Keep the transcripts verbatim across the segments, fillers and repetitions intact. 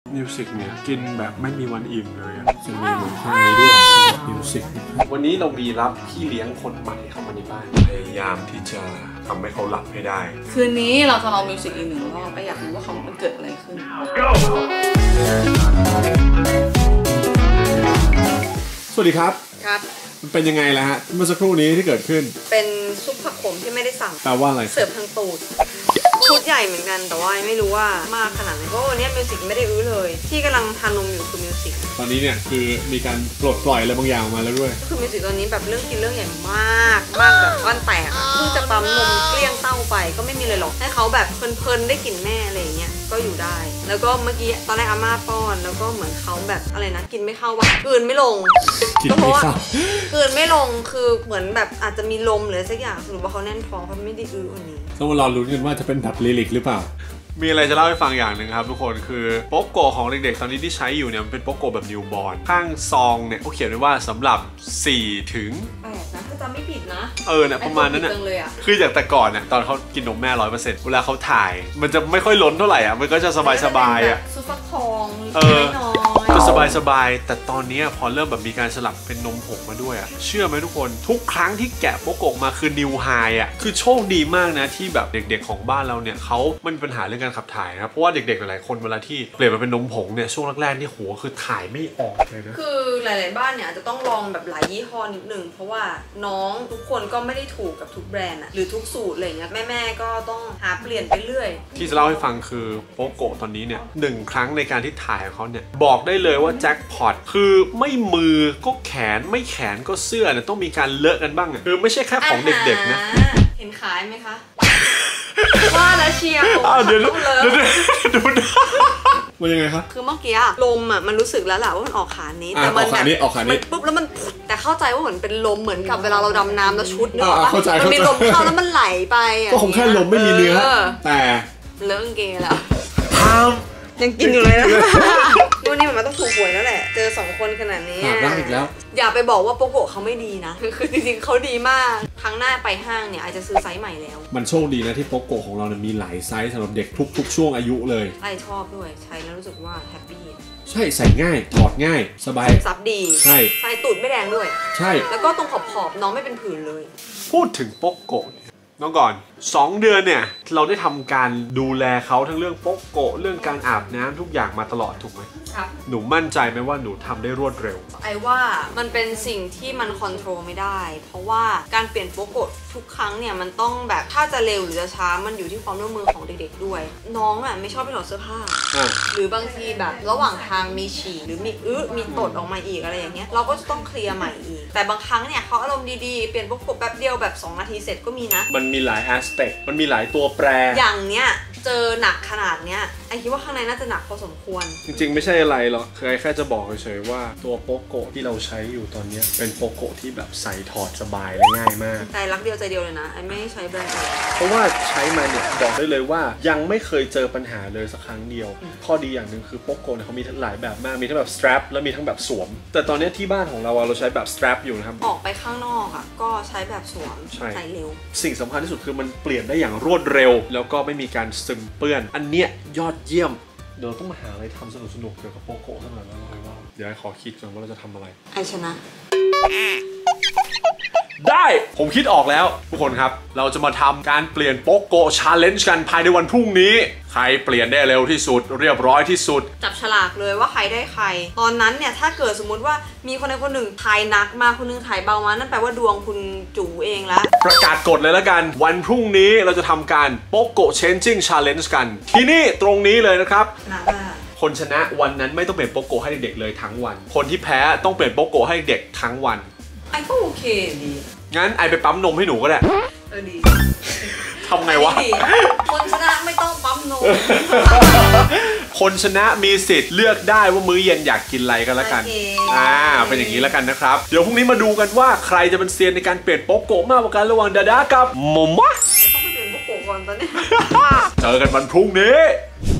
มิวสิกเนี่ยกินแบบไม่มีวันอิ่มเลยจะมีหมูข้างนี้ด้วยมิวสิกวันนี้เรามีรับพี่เลี้ยงคนใหม่เข้ามาในบ้านพยายามที่จะทำให้เขาหลับให้ได้คืนนี้เราจะลองมิวสิกอีกหนึ่งรอบไปอยากรู้ว่าเขามันเกิดอะไรขึ้นสวัสดีครับครับมันเป็นยังไงล่ะฮะเมื่อสักครู่นี้ที่เกิดขึ้นเป็นซุปผักขมที่ไม่ได้สั่งแปลว่าอะไรเสิร์ฟทางตูดชุดใหญ่เหมือนกันแต่ว่าไม่รู้ว่ามากขนาดไหนเพราะวันนี้มิวสิกไม่ได้อื้อเลยที่กำลังทานนมอยู่คือมิวสิกตอนนี้เนี่ยคือมีการปลดปล่อยอะไรบางอย่างออกมาแล้วด้วยคือมิวสิกตอนนี้แบบเรื่องกินเรื่องใหญ่มากมากแบบก้อนแตกเพิ่งจะปั๊มนมเกลี้ยงเต้าไปก็ไม่มีเลยหรอกให้เขาแบบเพลินๆได้กลิ่นแม่อะไรอย่างเงี้ยก็อยู่ได้แล้วก็เมื่อกี้ตอนแรกอาม่าป้อนแล้วก็เหมือนเขาแบบอะไรนะกินไม่เข้าวะกลืนไม่ลงกินไม่เข้ากลืนไม่ลงคือเหมือนแบบอาจจะมีลมหรือสักอย่างสรุปว่าเขาแน่นท้องเขาไม่ได้อื้อวันนี้ต้องมารอลุ้นกันว่าจะเป็นแบบลิลิกหรือเปล่ามีอะไรจะเล่าให้ฟังอย่างหนึ่งครับทุกคนคือโป๊กโกของเด็กๆตอนนี้ที่ใช้อยู่เนี่ยมันเป็นโป๊กโกแบบนิวบอร์นข้างซองเนี่ยเขาเขียนไว้ว่าสำหรับสี่ถึงแปดนะถ้าจำไม่ผิดนะเออเนี่ยประมาณนั้นน่ะคือจากแต่ก่อนเนี่ยตอนเขากินนมแม่ร้อยเปอร์เซ็นต์เวลาเขาถ่ายมันจะไม่ค่อยล้นเท่าไหร่อ่ะมันก็จะสบายๆอ่ะซุปฟักทองเออก็สบายๆแต่ตอนนี้พอเริ่มแบบมีการสลับเป็นนมผงมาด้วยอ่ะเชื่อไหมทุกคนทุกครั้งที่แกะโป๊กโกมาคือนิวไฮอ่ะคือโชคดีมากนะที่แบบเด็กๆของบ้านเราเนี่ยเขามันมีปัญหาเรื่องการขับถ่ายนะเพราะว่าเด็กๆหลายๆคนเวลาที่เปลี่ยนมาเป็นนมผงเนี่ยช่วงแรกๆนี่หัวคือถ่ายไม่ออกเลยนะคือหลายๆบ้านเนี่ยอาจจะต้องลองแบบหลายยี่ห้อนิดนึงเพราะว่าน้องทุกคนก็ไม่ได้ถูกกับทุกแบรนด์อะหรือทุกสูตรอะไรเงี้ยแม่ๆก็ต้องหาเปลี่ยนไปเรื่อยที่จะเล่าให้ฟังคือโป๊กโกตอนนี้เนี่ยหนึ่งครั้งในการที่ถ่ายของเขาเนี่ยบอกได้เลยว่าแจ็คพอตคือไม่มือก็แขนไม่แขนก็เสื้อเนี่ยต้องมีการเลอะกันบ้างอะคือไม่ใช่แค่ของเด็กๆนะเห็นขายไหมคะว่าแล้วเชียร์ผมเดี๋ยวเดี๋ยวดูมันยังไงครับคือเมื่อกี้ลมอ่ะมันรู้สึกแล้วแหละว่ามันออกขานี้แต่มันแบบมันปุ๊บแล้วมันแต่เข้าใจว่าเหมือนเป็นลมเหมือนกับเวลาเราดำน้ำแล้วชุดนึกออกปะมันมีลมเข้าแล้วมันไหลไปก็คงแค่ลมไม่มีเนื้อแต่เลิกเกย์แล้วยังกินอยู่เลยนะวันนี้มันต้องถูกหวยแล้วแหละเจอสองคนขนาดนี้รักอีกแล้วอย่าไปบอกว่าโปโกะเขาไม่ดีนะคือจริงๆเขาดีมากครั้งหน้าไปห้างเนี่ยอาจจะซื้อไซส์ใหม่แล้วมันโชคดีนะที่โปโกะของเราเนี่ยมีหลายไซส์สำหรับเด็กทุกๆช่วงอายุเลยไอชอบด้วยใช้แล้วรู้สึกว่าแฮปปี้ใช่ใส่ง่ายถอดง่ายสบายซับดีใช่ใส่ตูดไม่แดงด้วยใช่แล้วก็ตรงขอบๆน้องไม่เป็นผื่นเลยพูดถึงโปโกะน้องก่อนสองเดือนเนี่ยเราได้ทำการดูแลเขาทั้งเรื่องโป๊กโกะเรื่องการอาบน้ำทุกอย่างมาตลอดถูกไหมครับหนูมั่นใจไหมว่าหนูทำได้รวดเร็วไอ้ว่ามันเป็นสิ่งที่มันคอนโทรลไม่ได้เพราะว่าการเปลี่ยนโป๊กโกะทุกครั้งเนี่ยมันต้องแบบถ้าจะเร็วหรือจะช้ามันอยู่ที่ความร่วมมือของเด็กๆด้วยน้องอ่ะไม่ชอบไปถอดเสื้อผ้าหรือบางทีแบบระหว่างทางมีฉี่หรือมีอื้อมีตดออกมาอีกอะไรอย่างเงี้ยเราก็จะต้องเคลียร์ใหม่อีกแต่บางครั้งเนี่ยเขาอารมณ์ดีๆเปลี่ยนโป๊กโกะแป๊บเดียวแบบสองนาทีเสร็จก็มีนะมันมีหลายแอสเปกมันมีหลายตัวแปรอย่างเนี้ยเจอหนักขนาดเนี้ยไอคิดว่าข้างในน่าจะหนักพอสมควรจริงๆไม่ใช่อะไรหรอกคือแค่จะบอกเฉยๆว่าตัวโป๊กโกะที่เราใช้อยู่ตอนนี้เป็นโป๊กโกะที่แบบใส่ถอดสบายและง่ายมากแต่รักเดียวใจเดียวเลยนะไอไม่ใช้แบรนด์อื่นเพราะว่าใช้มาเนี่ยบอกได้เลยว่ายังไม่เคยเจอปัญหาเลยสักครั้งเดียวข้อดีอย่างหนึ่งคือโป๊กโกะเนี่ยเขามีหลายแบบมากมีทั้งแบบ strap และมีทั้งแบบสวมแต่ตอนนี้ที่บ้านของเราเราใช้แบบ strap อยู่นะครับออกไปข้างนอกอ่ะก็ใช้แบบสวมใส่เร็วสิ่งสำคัญที่สุดคือมันเปลี่ยนได้อย่างรวดเร็วแล้วก็ไม่มีการซึมเปื้อนอันเนี้ยยอดเยี่ยมเดี๋ยวต้องมาหาอะไรทำสนุกๆเกี่ยวกับโป๊กโกะสักหน่อยแล้วเลยว่าเดี๋ยวขอคิดก่อนว่าเราจะทำอะไรไอชนะได้ผมคิดออกแล้วทุกคนครับเราจะมาทำการเปลี่ยนโป๊กโกะชาเลนจ์กันภายในวันพรุ่งนี้ใครเปลี่ยนได้เร็วที่สุดเรียบร้อยที่สุดจับฉลากเลยว่าใครได้ใครตอนนั้นเนี่ยถ้าเกิดสมมุติว่ามีคนใดคนหนึ่งถ่ายหนักมาคนนึงถ่ายเบามานั่นแปลว่าดวงคุณจู๋เองละประกาศกฎเลยแล้วกันวันพรุ่งนี้เราจะทำการโป๊กโกะ changing challenge กันที่นี่ตรงนี้เลยนะครับคนชนะวันนั้นไม่ต้องเปลี่ยนโป๊กโกะให้เด็กๆเลยทั้งวันคนที่แพ้ต้องเปลี่ยนโป๊กโกะให้เด็กทั้งวันไอ้ก็โอเคดีงั้นไอไปปั๊มนมให้หนูก็ได้เออดีทำไงวะคนชนะไม่ต้องปั๊มนมคนชนะมีสิทธิ์เลือกได้ว่ามื้อเย็นอยากกินอะไรกันแล้วกันอ่าเป็นอย่างนี้แล้วกันนะครับเดี๋ยวพรุ่งนี้มาดูกันว่าใครจะเป็นเซียนในการเปลี่ยนโป๊กโกะมากกว่ากันระหว่างดาดากับมอมมะต้องไปเปลี่ยนโป๊กโกะก่อนตอนนี้เจอกันวันพรุ่งนี้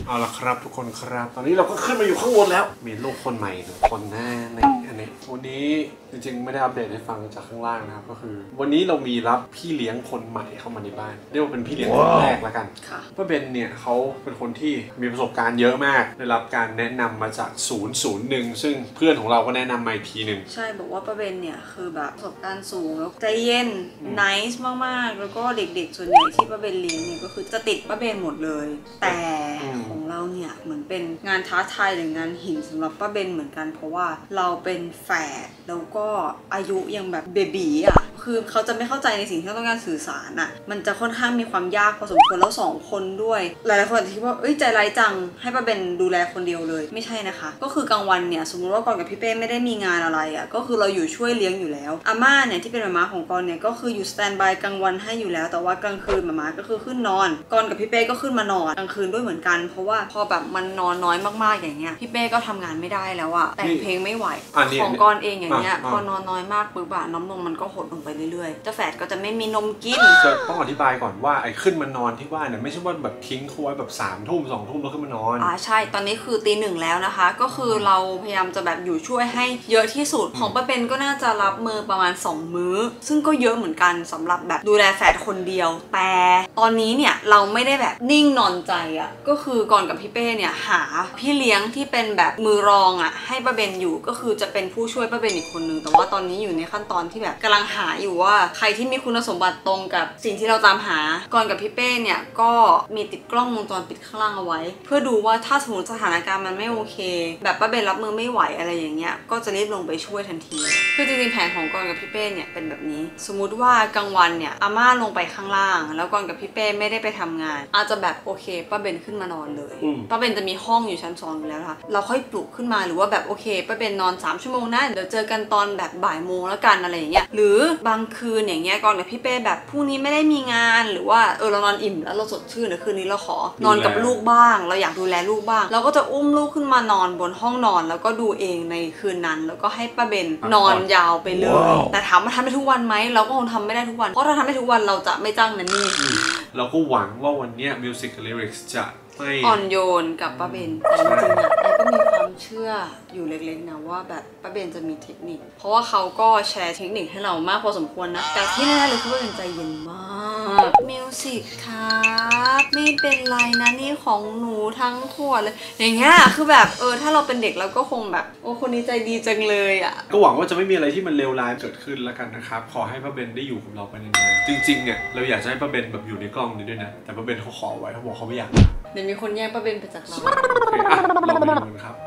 เอาละครับทุกคนครับตอนนี้เราก็ขึ้นมาอยู่ข้างบนแล้วมีลูกคนใหม่หนึ่งคนแน่ในอันนี้วันนี้จริงๆไม่ได้อัปเดตให้ฟังจากข้างล่างนะครับก็คือวันนี้เรามีรับพี่เลี้ยงคนใหม่เข้ามาในบ้านเรียกว่าเป็นพี่เลี้ยงคนแรกแล้วกันป้าเบนเนี่ยเขาเป็นคนที่มีประสบการณ์เยอะมากได้รับการแนะนำมาจากศูนย์ศูนย์หนึ่งซึ่งเพื่อนของเราก็แนะนำมาอีกทีหนึ่งใช่บอกว่าป้าเบนเนี่ยคือแบบประสบการณ์สูงแล้วใจเย็นนิสมากๆแล้วก็เด็กๆส่วนใหญ่ที่ป้าเบนเลี้ยงเนี่ยก็คือจะติดป้าเบนหมดเลยแต่ของเราเนี่ยเหมือนเป็นงานท้าทายหรืองานหินสำหรับป้าเบนเหมือนกันเพราะว่าเราเป็นแฝดแล้วก็อายุยังแบบเบบีอ่ะคือเขาจะไม่เข้าใจในสิ่งที่เราต้องการสื่อสารอ่ะมันจะค่อนข้างมีความยากพอสมควรแล้วสองคนด้วยหลายๆคนคิดว่าเอ้ยใจร้ายจังให้ป้าเบนดูแลคนเดียวเลยไม่ใช่นะคะก็คือกลางวันเนี่ยสมมติว่ากรกับพี่เป้ไม่ได้มีงานอะไรอ่ะก็คือเราอยู่ช่วยเลี้ยงอยู่แล้วอาม่าเนี่ยที่เป็นมาม่าของกรเนี่ยก็คืออยู่สแตนบายกลางวันให้อยู่แล้วแต่ว่ากลางคืนมาม่าก็คือขึ้นนอนกรกับพี่เป้ก็ขึ้นมานอนกลางคืนด้วยเหมือนกันเพราะว่าพอแบบมันนอนน้อยมากๆอย่างเงี้ยพี่เป้ก็ทำงานไม่ได้แล้วอ่ะแต่งเพลงไม่ไหวของกรเองอย่างเงี้ยพอนอนน้อยมากปุ๊บอะน้ำนมมันก็หดลงไปเรื่อยๆเจ้าแฝดก็จะไม่มีนมกินจะต้องอธิบายก่อนว่าไอ้ขึ้นมานอนที่ว่าเนี่ยไม่ใช่ว่าแบบทิ้งเขาไว้แบบสามทุ่มสองทุ่มแล้วขึ้นมานอนอ่าใช่ตอนนี้คือตีหนึ่งแล้วนะคะก็คือเราพยายามจะแบบอยู่ช่วยให้เยอะที่สุดของป้าเบนก็น่าจะรับมือประมาณสองมื้อซึ่งก็เยอะเหมือนกันสำหรับแบบดูแลแฝดคนเดียวแต่ตอนนี้เนี่ยเราไม่ได้แบบนิ่งนอนใจอ่ะก็คือก่อนกับพี่เป้เนี่ยหาพี่เลี้ยงที่เป็นแบบมือรองอ่ะให้ป้าเบนอยู่ก็คือจะเป็นผู้ช่วยป้าเบนอีกคนนึงแต่ว่าตอนนี้อยู่ในขั้นตอนที่แบบกำลังหาอยู่ว่าใครที่มีคุณสมบัติตรงกับสิ่งที่เราตามหาก่อนกับพี่เป้เนี่ยก็มีติดกล้องวงจรปิดข้างล่างเอาไว้เพื่อดูว่าถ้าสมมติสถานการณ์มันไม่โอเคแบบป้าเบนรับมือไม่ไหวอะไรอย่างเงี้ยก็จะรีบลงไปช่วยทันทีคือจริงๆแผนของก่อนกับพี่เป้เนี่ยเป็นแบบนี้สมมุติว่ากลางวันเนี่ยอาม่าลงไปข้างล่างแล้วก่อนกับพี่เป้ไม่ได้ไปทำงานอาจจะแบบโอเคป้าเบนขึ้นมานอนเลยป้าเบนจะมีห้องอยู่ชั้นสองอยู่แล้วค่ะเราค่อยปลุกขึ้นมาหรือว่าแบบโอเคป้าเบนนอนสามชั่วโมงนะเดี๋ยวเจอกันตอนแบบบ่ายโมงแล้วกันอะไรอย่างเงี้ยหรือบางคืนอย่างเงี้ยก่อนกับพี่เป้แบบพรุ่งนี้ไม่ได้มีงานหรือว่าเออเรานอนอิ่มแล้วเราสดชื่นเดี๋ยวคืนนี้เราขอนอนกับลูกบ้างเราอยากดูแลลูกบ้างเราก็จะอุ้มลูกขึ้นมานอนบนห้องนอนแล้วก็ดูเองในคืนนั้นแล้วก็ให้ป้าเบนนอนยาวไปเลย wow. แต่ถามว่าทำได้ทุกวันไหมเราก็คงทำไม่ได้ทุกวันเพราะถ้าทำได้ทุกวันเราจะไม่จ้างนันนี่เราก็หวังว่าวันนี้มิวสิกกับลิริกส์จะอ่อนโยนกับป้าเบนแต่จริงๆอ่ะไอ้ก็มีความเชื่ออยู่เล็กๆนะว่าแบบป้าเบนจะมีเทคนิคเพราะว่าเขาก็แชร์เทคนิคให้เรามากพอสมควรนะแต่ที่แน่ๆเลยคือป้าเบนใจเย็นมากมิวสิกครับไม่เป็นไรนะนี่ของหนูทั้งขวดเลยอย่างเงี้ยคือแบบเออถ้าเราเป็นเด็กเราก็คงแบบโอ้คนนี้ใจดีจังเลยอ่ะก็หวังว่าจะไม่มีอะไรที่มันเลวร้ายเกิดขึ้นแล้วกันนะครับขอให้ป้าเบนได้อยู่กับเราไปนานๆจริงๆเนี่ยเราอยากจะให้ป้าเบนแบบอยู่ในกล้องนี้ด้วยนะแต่ป้าเบนเขาขอไว้เขาบอกเขาไม่อยากเดี๋ยวมีคนแย่งป้าเบนไปจากเราโอเคอ่ะเราไปดูกันครับ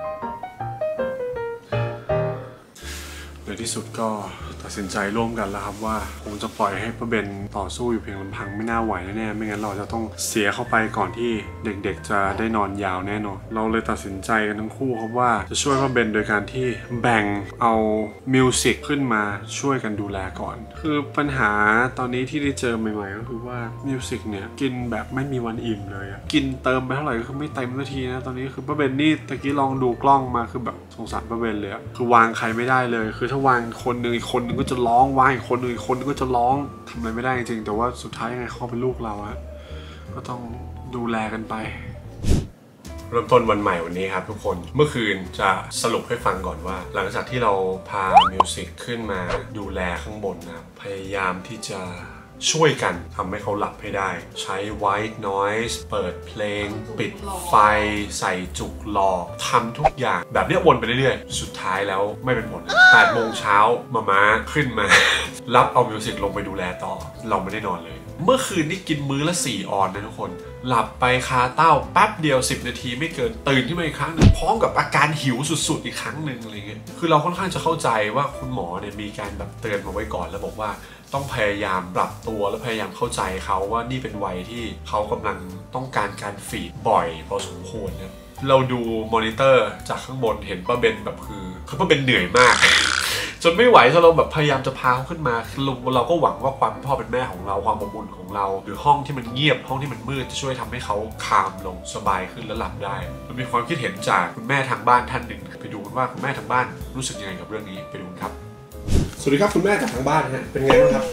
ในที่สุดก็ตัดสินใจร่วมกันแล้วครับว่าคงจะปล่อยให้ป้าเบนต่อสู้อยู่เพียงลำพังไม่น่าไหวแน่ๆไม่งั้นเราจะต้องเสียเข้าไปก่อนที่เด็กๆจะได้นอนยาวแน่นอนเราเลยตัดสินใจกันทั้งคู่ครับว่าจะช่วยป้าเบนโดยการที่แบ่งเอามิวสิกขึ้นมาช่วยกันดูแลก่อนคือปัญหาตอนนี้ที่ได้เจอใหม่ๆก็คือว่ามิวสิกเนี่ยกินแบบไม่มีวันอิ่มเลยกินเติมไปเท่าไหร่ก็คือไม่เต็มนาทีนะตอนนี้คือป้าเบนนี่ตะกี้ลองดูกล้องมาคือแบบสงสารป้าเบนเลยคือวางใครไม่ได้เลยคือถ้าวางคนหนึ่งอีกคนหนึ่งก็จะร้องวางอีกคนหนึ่งอีกคนหนึ่งก็จะร้องทำอะไรไม่ได้จริงๆแต่ว่าสุดท้ายยังไงเขาเป็นลูกเราอะก็ต้องดูแลกันไปเริ่มต้นวันใหม่วันนี้ครับทุกคนเมื่อคืนจะสรุปให้ฟังก่อนว่าหลังจากที่เราพามิวสิกขึ้นมาดูแลข้างบนนะครับพยายามที่จะช่วยกันทำให้เขาหลับให้ได้ใช้ white noise เปิดเพลงปิดไฟใส่จุกหลอกทำทุกอย่างแบบนี้วนไปเรื่อยๆสุดท้ายแล้วไม่เป็นผลแปดโมงเช้ามาม้าขึ้นมารับเอามิวสิกลงไปดูแลต่อเราไม่ได้นอนเลยเมื่อคืนนี่กินมื้อละสี่ออนนะทุกคนหลับไปคาเต้าแป๊บเดียวสิบนาทีไม่เกินตื่นขึ้นมาอีกครั้งหนึ่งพร้อมกับอาการหิวสุดๆอีกครั้งหนึ่งอะไรเงี้ยคือเราค่อนข้างจะเข้าใจว่าคุณหมอเนี่ยมีการแบบเตือนมาไว้ก่อนแล้วบอกว่าต้องพยายามปรับตัวและพยายามเข้าใจเขาว่านี่เป็นวัยที่เขากำลังต้องการการฟีดบ่อยพอสมควรนะเราดูมอนิเตอร์จากข้างบนเห็นป้าเบนแบบคือคือป้าเบนเหนื่อยมากจนไม่ไหวจนเราแบบพยายามจะพาเขาขึ้นมาเราก็หวังว่าความเป็นพ่อเป็นแม่ของเราความอบอุ่นของเราหรือห้องที่มันเงียบห้องที่มันมืดจะช่วยทำให้เขาคามลงสบายขึ้นและหลับได้มันมีความคิดเห็นจากคุณแม่ทางบ้านท่านหนึ่งไปดูกันว่าคุณแม่ทางบ้านรู้สึกยังไงกับเรื่องนี้ไปดูครับสวัสดีครับคุณแม่จากทางบ้านฮะเป็นไงบ้างครับ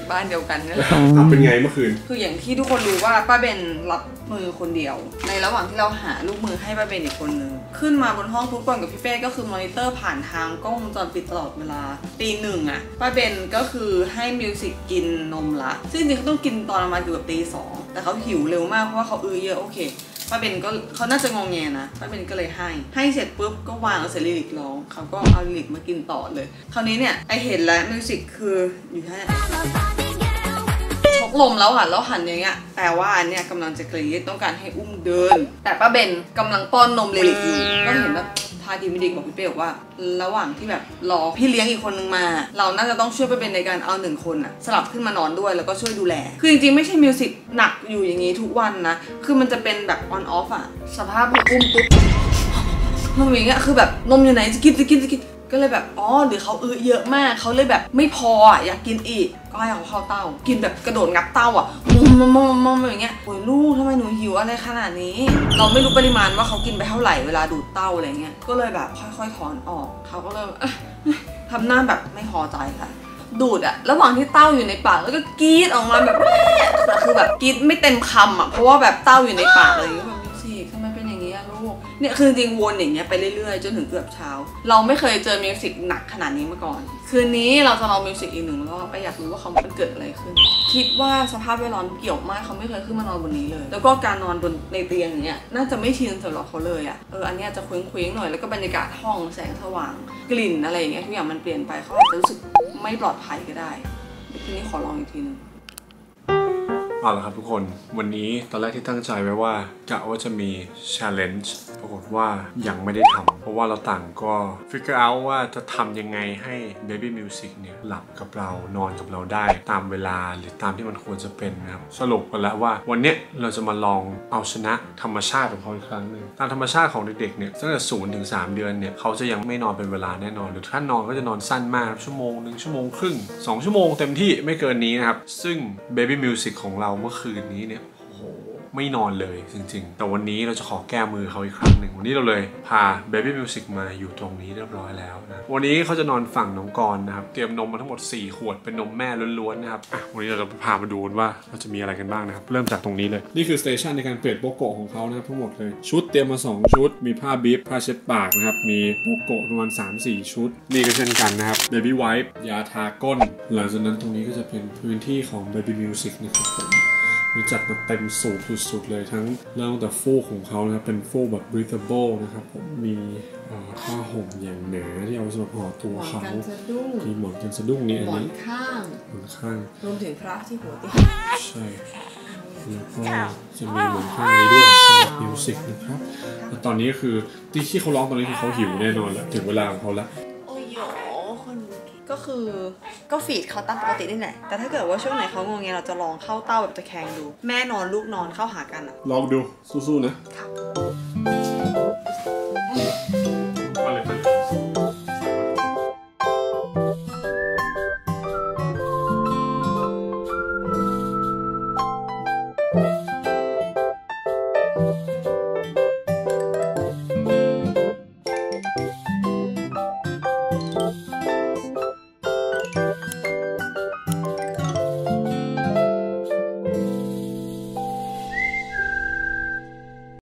บ้านเดียวกันนี่แหละเป็นไงเมื่อคืนคืออย่างที่ทุกคนรู้ว่าป้าเบนรับมือคนเดียวในระหว่างที่เราหาลูกมือให้ป้าเบนอีกคนนึงขึ้นมาบนห้องทุกคนกับพี่เป้ก็คือมอนิเตอร์ผ่านทางกล้องวงจรปิดตลอดเวลาตีหนึ่งอ่ะป้าเบนก็คือให้มิวสิกกินนมละซึ่งจริงๆเขาต้องกินตอนประมาณเกือบตีสองแต่เขาหิวเร็วมากเพราะว่าเขาอื้อเยอะโอเคป้าเบนก็เขาน่าจะงงแงนะป้าเบนก็เลยให้ให้เสร็จปุ๊บก็วางเอาเสร็จลิลิกร้องเขาก็เอาลิลิกมากินต่อเลยคราวนี้เนี่ยไอเห็นแล้วมิวสิกคืออยู่แค่ชกลมแล้วอ่ะแล้วหันอย่างเงี้ยแต่ว่าอันเนี้ยกำลังจะกรี๊ดต้องการให้อุ้มเดินแต่ป้าเบนกำลังป้อนนมลิลิกอยู่ก็เห็นว่าทาดีไม่ดีบอกพี่เป้บอกว่าระหว่างที่แบบรอพี่เลี้ยงอีกคนนึงมาเราน่าจะต้องช่วยป้าเบนในการเอาหนึ่งคนอะสลับขึ้นมานอนด้วยแล้วก็ช่วยดูแลคือจริงๆไม่ใช่มิวสิกหนักอยู่อย่างนี้ทุกวันนะคือมันจะเป็นแบบออนออฟอะสภาพอุ้มปุ๊บนมอย่างเงี้ยคือแบบนมอยู่ไหนจะกินจะกินจะกินก็เลยแบบอ๋อหรือเขาอื้อเยอะมากเขาเลยแบบไม่พออ่ะอยากกินอีกก็ให้เขาเข้าเต้ากินแบบกระโดดงับเต้าอ่ะมมมมมอย่างเงี้ยโอ้ยลูกทำไมหนูหิวอะไรขนาดนี้เราไม่รู้ปริมาณว่าเขากินไปเท่าไหร่เวลาดูดเต้าอะไรเงี้ยก็เลยแบบค่อยๆถอนออกเขาก็เลยทำหน้าแบบไม่พอใจค่ะดูดอะระหว่างที่เต้าอยู่ในปากแล้วก็กรี๊ดออกมาแบบแต่คือแบบกรี๊ดไม่เต็มคำอะเพราะว่าแบบเต้าอยู่ในปากอะไรอย่างเงี้ยแบบมิวสิกทำไมเป็นอย่างนี้อะลูกเนี่ยคือจริงวนอย่างเงี้ยไปเรื่อยๆจนถึงเกือบเช้าเราไม่เคยเจอมิวสิกหนักขนาดนี้มาก่อนคืนนี้เราจะลองมิวสิกอีกหนึ่งรอบไปอยากรู้ว่าเขามันเกิดอะไรขึ้นคิดว่าสภาพแวดล้อมเกี่ยวมากเขาไม่เคยขึ้นมานอนบนนี้เลยแล้วก็การนอนบนในเตียงอย่างเงี้ยน่าจะไม่ชินสำหรับเขาเลยอะเอออันนี้จะเคว้งๆหน่อยแล้วก็บรรยากาศห้องแสงสว่างกลิ่นอะไรอย่างเงี้ยทุกอย่างมันเปลี่ยนไปเขาอาจจะรู้สึกไม่ปลอดภัยก็ได้ทีนี้ขอลองอีกทีนึงเอาละครับทุกคนวันนี้ตอนแรกที่ตั้งใจไว้ว่ากะว่าจะมี challenge ปรากฏว่ายังไม่ได้ทำเพราะว่าเราต่างก็ figure out ว่าจะทำยังไงให้ baby music เนี่ยหลับกับเรานอนกับเราได้ตามเวลาหรือตามที่มันควรจะเป็นนะครับสรุปกันแล้วว่าวันนี้เราจะมาลองเอาชนะธรรมชาติของเขาอีกครั้งหนึ่งตามธรรมชาติของเด็กๆเนี่ยตั้งแต่ศูนย์ถึงสามเดือนเนี่ยเขาจะยังไม่นอนเป็นเวลาแน่นอนหรือถ้านอนก็จะนอนสั้นมากชั่วโมงหนึ่งชั่วโมงครึ่งสองชั่วโมงเต็มที่ไม่เกินนี้นะครับซึ่ง baby music ของเราเมื่อคืนนี้เนี่ยโอ้โหไม่นอนเลยจริงๆแต่วันนี้เราจะขอแก้มือเขาอีกครั้งหนึ่งวันนี้เราเลยพา baby music มาอยู่ตรงนี้เรียบร้อยแล้วนะวันนี้เขาจะนอนฝั่งน้องกรนะครับเตรียมนมมาทั้งหมดสี่ขวดเป็นนมแม่ล้วนๆนะครับอ่ะวันนี้เราจะพามาดูว่าเราจะมีอะไรกันบ้างนะครับเริ่มจากตรงนี้เลยนี่คือสเตชันในการเปลี่ยนโปโกะของเขานะครับทั้งหมดเลยชุดเตรียมมาสองชุดมีผ้าบิ๊บผ้าเช็ดปากนะครับมีโปโกะประมาณ สามสี่ ชุดนี่ก็เช่นกันนะครับ baby wipe ยาทาก้นหลังจากนั้นตรงนี้ก็จะเป็นพื้นที่ของ baby music นะครับผมมีจัดมาเต็มสูบสุดๆเลยทั้งเรื่องแต่ฟูกของเขานะครับเป็นฟูกแบบ breathable นะครับผมมีผ้าห่มอย่างหนาที่เอาสำหรับห่อตัวเขามีหมอนกันสะดุ้งนี่อันนี้หมอนข้างหมอนข้างรวมถึงพระที่หัวเตียงใช่แล้วก็จะมีหมอนข้างนี้ด้วยสำหรับมิวสิกนะครับแต่ตอนนี้คือที่ที่เขาร้องตอนนี้คือเขาหิวแน่นอนแล้วถึงเวลาของเขาแล้วก็คือก็ฟีดเขาตามปกตินี่แหละแต่ถ้าเกิดว่าช่วงไหนเขางงเงี้ยเราจะลองเข้าเต้าแบบตะแคงดูแม่นอนลูกนอนเข้าหากันอะลองดูสู้ๆนะ